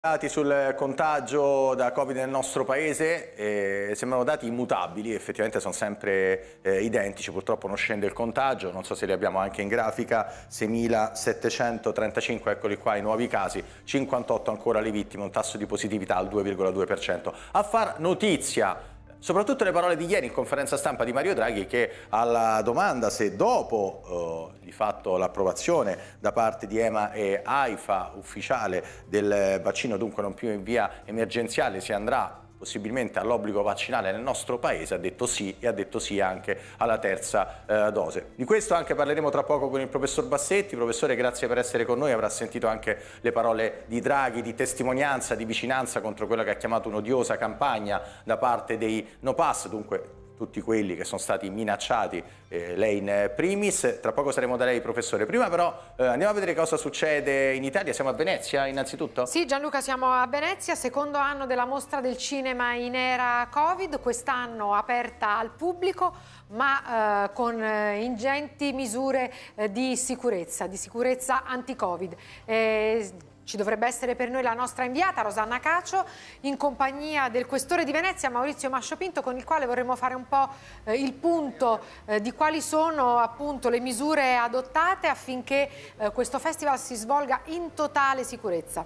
Dati sul contagio da Covid nel nostro paese sembrano dati immutabili, effettivamente sono sempre identici, purtroppo non scende il contagio, non so se li abbiamo anche in grafica, 6.735, eccoli qua i nuovi casi, 58 ancora le vittime, un tasso di positività al 2,2%. A far notizia soprattutto le parole di ieri in conferenza stampa di Mario Draghi, che alla domanda se dopo di fatto l'approvazione da parte di EMA e AIFA ufficiale del vaccino, dunque non più in via emergenziale, si andrà possibilmente all'obbligo vaccinale nel nostro paese, ha detto sì, e ha detto sì anche alla terza dose. Di questo anche parleremo tra poco con il professor Bassetti. Professore, grazie per essere con noi, avrà sentito anche le parole di Draghi, di testimonianza, di vicinanza contro quella che ha chiamato un'odiosa campagna da parte dei no pass, dunque tutti quelli che sono stati minacciati, lei in primis. Tra poco saremo da lei, professore. Prima però andiamo a vedere cosa succede in Italia. Siamo a Venezia innanzitutto? Sì, Gianluca, siamo a Venezia, secondo anno della mostra del cinema in era Covid, quest'anno aperta al pubblico ma con ingenti misure di sicurezza anti-Covid. Ci dovrebbe essere per noi la nostra inviata Rosanna Cacio in compagnia del questore di Venezia Maurizio Masciopinto, con il quale vorremmo fare un po' il punto di quali sono appunto le misure adottate affinché questo festival si svolga in totale sicurezza.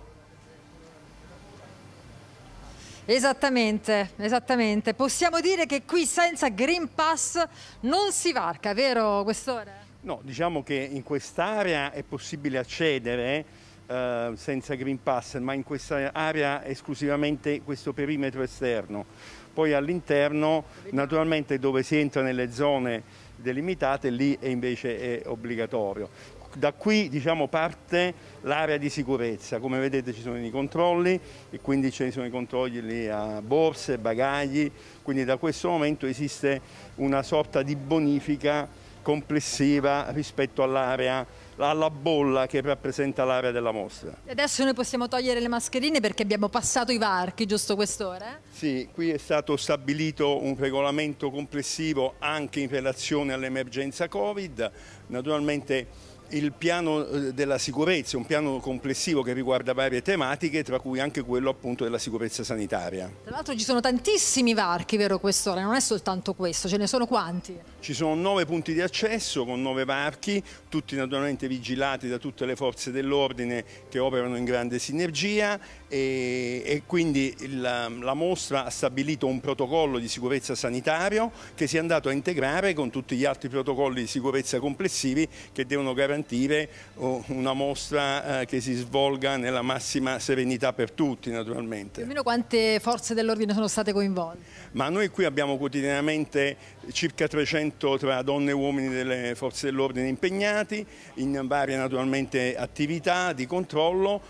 Esattamente, esattamente. Possiamo dire che qui senza Green Pass non si varca, vero questore? No, diciamo che in quest'area è possibile accedere senza Green Pass, ma in questa area esclusivamente questo perimetro esterno. Poi all'interno, naturalmente dove si entra nelle zone delimitate, lì invece è obbligatorio. Da qui diciamo parte l'area di sicurezza, come vedete ci sono i controlli e quindi ci sono i controlli lì a borse, bagagli, quindi da questo momento esiste una sorta di bonifica complessiva rispetto all'area, alla bolla che rappresenta l'area della mostra. E adesso noi possiamo togliere le mascherine perché abbiamo passato i varchi, giusto questore? Sì, qui è stato stabilito un regolamento complessivo anche in relazione all'emergenza Covid, naturalmente il piano della sicurezza, un piano complessivo che riguarda varie tematiche, tra cui anche quello appunto della sicurezza sanitaria. Tra l'altro ci sono tantissimi varchi, vero questore? Non è soltanto questo, ce ne sono quanti? Ci sono 9 punti di accesso con 9 varchi, tutti naturalmente vigilati da tutte le forze dell'ordine che operano in grande sinergia e quindi la mostra ha stabilito un protocollo di sicurezza sanitario che si è andato a integrare con tutti gli altri protocolli di sicurezza complessivi che devono garantire una mostra che si svolga nella massima serenità per tutti, naturalmente. Più o meno quante forze dell'ordine sono state coinvolte? Ma noi qui abbiamo quotidianamente circa 300 tra donne e uomini delle forze dell'ordine impegnati in varie naturalmente attività di controllo.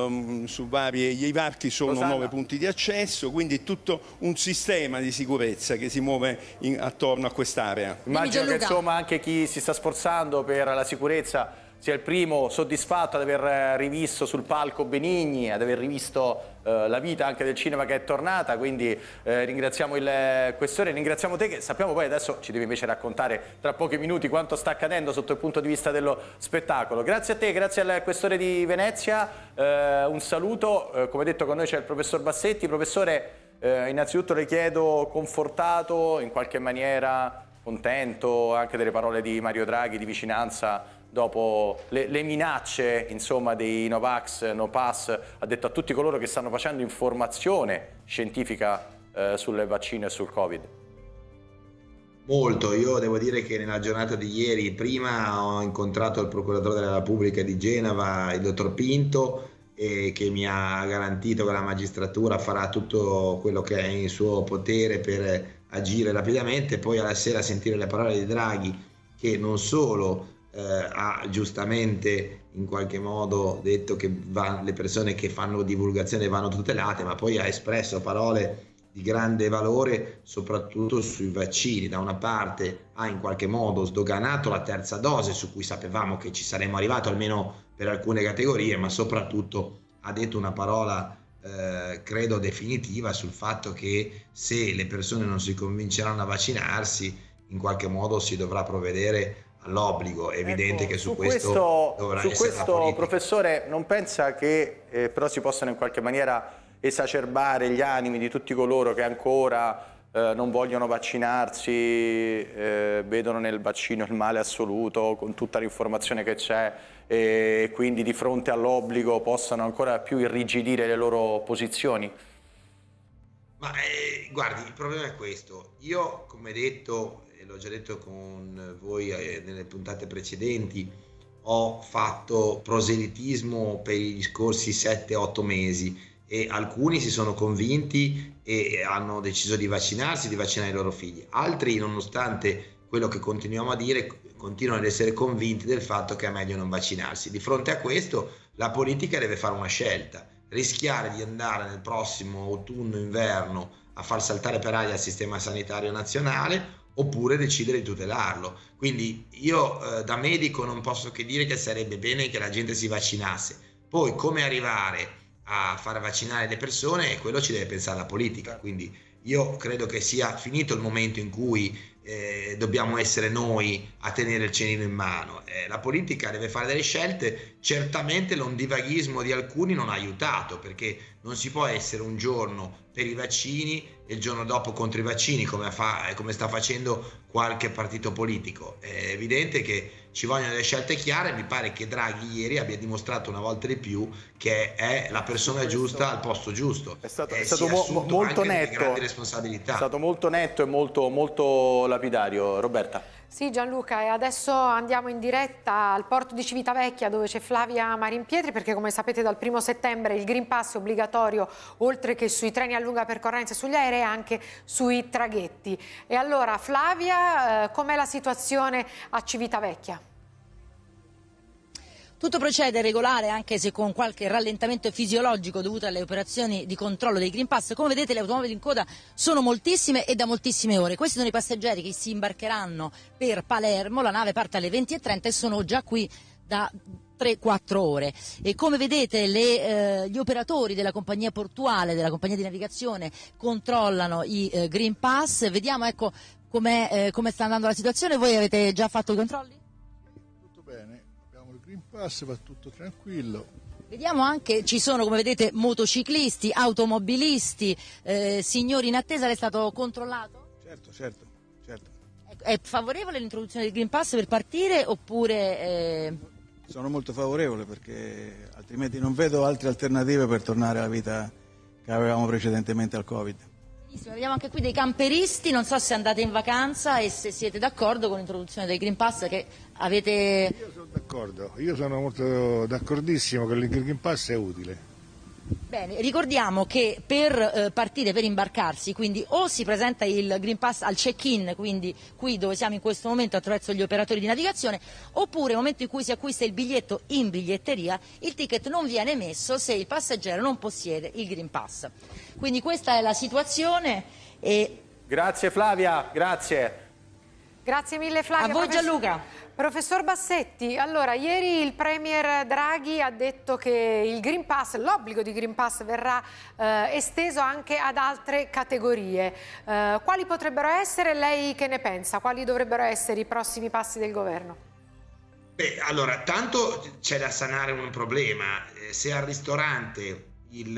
I varchi sono Rosanna. 9 punti di accesso, quindi tutto un sistema di sicurezza che si muove attorno a quest'area. Immagino che insomma anche chi si sta sforzando per la sicurezza sia il primo soddisfatto ad aver rivisto sul palco Benigni, ad aver rivisto la vita anche del cinema che è tornata, quindi ringraziamo il questore, ringraziamo te che sappiamo poi adesso ci devi invece raccontare tra pochi minuti quanto sta accadendo sotto il punto di vista dello spettacolo. Grazie a te, grazie al questore di Venezia, un saluto, come detto con noi c'è il professor Bassetti. Professore, innanzitutto le chiedo, confortato, in qualche maniera contento anche delle parole di Mario Draghi di vicinanza dopo le minacce insomma dei Novax, No Pass, ha detto a tutti coloro che stanno facendo informazione scientifica sul vaccino e sul Covid? Molto, io devo dire che nella giornata di ieri prima ho incontrato il procuratore della Repubblica di Genova, il dottor Pinto, che mi ha garantito che la magistratura farà tutto quello che è in suo potere per agire rapidamente. Poi alla sera sentire le parole di Draghi, che non solo ha giustamente in qualche modo detto che le persone che fanno divulgazione vanno tutelate, ma poi ha espresso parole di grande valore soprattutto sui vaccini. Da una parte ha in qualche modo sdoganato la terza dose, su cui sapevamo che ci saremmo arrivati almeno per alcune categorie, ma soprattutto ha detto una parola credo definitiva sul fatto che se le persone non si convinceranno a vaccinarsi in qualche modo si dovrà provvedere all'obbligo. È evidente ecco, che su questo dovrà essere la politica. Professore, non pensa che però si possano in qualche maniera esacerbare gli animi di tutti coloro che ancora non vogliono vaccinarsi, vedono nel vaccino il male assoluto con tutta l'informazione che c'è e quindi di fronte all'obbligo possano ancora più irrigidire le loro posizioni? Ma guardi, il problema è questo. Io, come detto, e l'ho già detto con voi nelle puntate precedenti, ho fatto proselitismo per gli scorsi 7-8 mesi e alcuni si sono convinti e hanno deciso di vaccinarsi, di vaccinare i loro figli. Altri, nonostante quello che continuiamo a dire, continuano ad essere convinti del fatto che è meglio non vaccinarsi. Di fronte a questo la politica deve fare una scelta: rischiare di andare nel prossimo autunno-inverno a far saltare per aria il sistema sanitario nazionale, oppure decidere di tutelarlo. Quindi io da medico non posso che dire che sarebbe bene che la gente si vaccinasse. Poi come arrivare a far vaccinare le persone, quello ci deve pensare la politica. Quindi io credo che sia finito il momento in cui dobbiamo essere noi a tenere il cenino in mano. La politica deve fare delle scelte. Certamente l'ondivaghismo di alcuni non ha aiutato, perché non si può essere un giorno per i vaccini e il giorno dopo contro i vaccini, come sta facendo qualche partito politico. È evidente che ci vogliono delle scelte chiare. Mi pare che Draghi ieri abbia dimostrato una volta di più che è la persona giusta al posto giusto. È stato molto netto, grandi responsabilità. È stato molto netto e molto lapidario. Roberta. Sì, Gianluca, e adesso andiamo in diretta al porto di Civitavecchia, dove c'è Flavia Marimpietri, perché come sapete dal 1° settembre il Green Pass è obbligatorio oltre che sui treni a lunga percorrenza e sugli aerei, anche sui traghetti. E allora Flavia, com'è la situazione a Civitavecchia? Tutto procede regolare, anche se con qualche rallentamento fisiologico dovuto alle operazioni di controllo dei Green Pass. Come vedete, le automobili in coda sono moltissime e da moltissime ore. Questi sono i passeggeri che si imbarcheranno per Palermo. La nave parte alle 20:30 e sono già qui da 3-4 ore. E come vedete gli operatori della compagnia portuale, della compagnia di navigazione, controllano i Green Pass. Vediamo, ecco, come sta andando la situazione. Voi avete già fatto i controlli? Tutto bene. Green Pass, va tutto tranquillo. Vediamo anche, ci sono come vedete motociclisti, automobilisti, signori in attesa. Lei è stato controllato? Certo. È favorevole l'introduzione del Green Pass per partire oppure... Sono molto favorevole, perché altrimenti non vedo altre alternative per tornare alla vita che avevamo precedentemente al Covid. Vediamo anche qui dei camperisti, non so se andate in vacanza e se siete d'accordo con l'introduzione del Green Pass che avete... Io sono d'accordo, io sono molto d'accordissimo che il Green Pass è utile. Bene, ricordiamo che per partire, per imbarcarsi, quindi o si presenta il Green Pass al check-in, quindi qui dove siamo in questo momento attraverso gli operatori di navigazione, oppure nel momento in cui si acquista il biglietto in biglietteria, il ticket non viene emesso se il passeggero non possiede il Green Pass. Quindi questa è la situazione. Grazie Flavia, grazie. Grazie mille Flavia. A voi Gianluca. Professor Bassetti, allora ieri il Premier Draghi ha detto che il Green Pass, l'obbligo di Green Pass verrà esteso anche ad altre categorie. Quali potrebbero essere? Lei che ne pensa? Quali dovrebbero essere i prossimi passi del governo? Beh, allora, tanto c'è da sanare un problema. Se al ristorante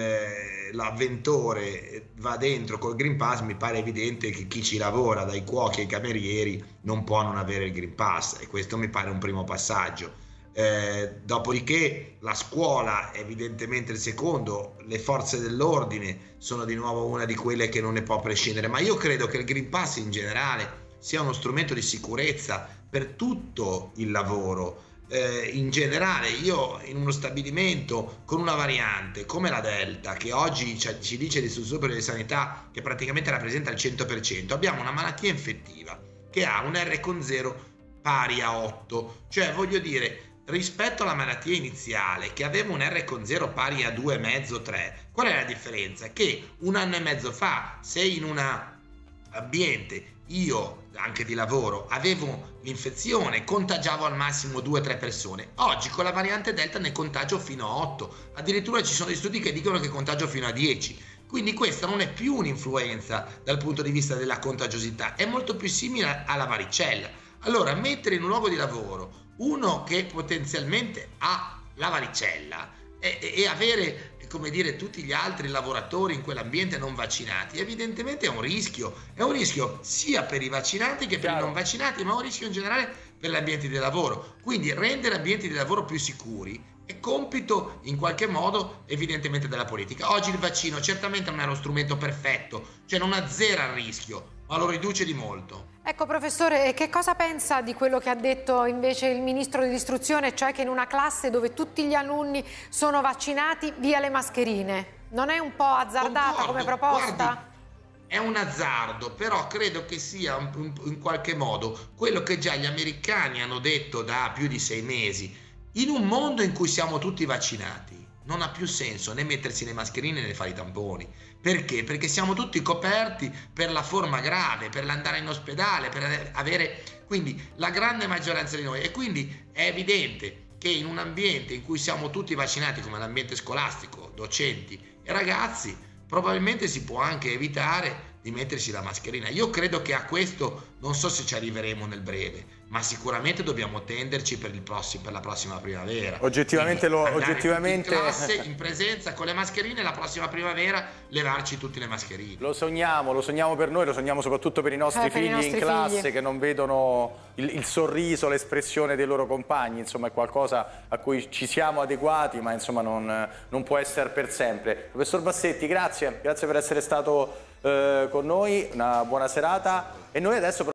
l'avventore va dentro col Green Pass, mi pare evidente che chi ci lavora, dai cuochi ai camerieri, non può non avere il Green Pass, e questo mi pare un primo passaggio. Dopodiché la scuola è evidentemente il secondo, le forze dell'ordine sono di nuovo una di quelle che non ne può prescindere, ma io credo che il Green Pass in generale sia uno strumento di sicurezza per tutto il lavoro. In generale, io in uno stabilimento con una variante come la Delta, che oggi ci dice l'Istituto Superiore di Sanità che praticamente rappresenta il 100%, abbiamo una malattia infettiva che ha un R con 0 pari a 8, cioè voglio dire, rispetto alla malattia iniziale che aveva un R con 0 pari a 2,5, 3, qual è la differenza? Che un anno e mezzo fa, se in un ambiente io anche di lavoro avevo l'infezione, contagiavo al massimo 2-3 persone, oggi con la variante Delta ne contagio fino a 8, addirittura ci sono degli studi che dicono che contagio fino a 10, quindi questa non è più un'influenza dal punto di vista della contagiosità, è molto più simile alla varicella. Allora, mettere in un luogo di lavoro uno che potenzialmente ha la varicella e avere, come dire, tutti gli altri lavoratori in quell'ambiente non vaccinati, evidentemente è un rischio sia per i vaccinati che per i non vaccinati, ma è un rischio in generale per gli ambienti di lavoro. Quindi rendere ambienti di lavoro più sicuri è compito in qualche modo evidentemente della politica. Oggi il vaccino certamente non è uno strumento perfetto, cioè non azzera il rischio, ma lo riduce di molto. Ecco professore, che cosa pensa di quello che ha detto invece il ministro dell'istruzione, cioè che in una classe dove tutti gli alunni sono vaccinati, via le mascherine? Non è un po' azzardata come proposta? Guardi, è un azzardo, però credo che sia in qualche modo quello che già gli americani hanno detto da più di 6 mesi. In un mondo in cui siamo tutti vaccinati non ha più senso né mettersi le mascherine né fare i tamponi. Perché? Perché siamo tutti coperti per la forma grave, per andare in ospedale, per avere quindi la grande maggioranza di noi. E quindi è evidente che in un ambiente in cui siamo tutti vaccinati, come l'ambiente scolastico, docenti e ragazzi, probabilmente si può anche evitare di mettersi la mascherina. Io credo che a questo non so se ci arriveremo nel breve, ma sicuramente dobbiamo tenderci per la prossima primavera. Oggettivamente in classe, in presenza con le mascherine, la prossima primavera levarci tutte le mascherine. Lo sogniamo per noi, lo sogniamo soprattutto per i nostri figli in classe che non vedono il sorriso, l'espressione dei loro compagni, insomma è qualcosa a cui ci siamo adeguati, ma insomma non può essere per sempre. Professor Bassetti, grazie per essere stato con noi, una buona serata e noi adesso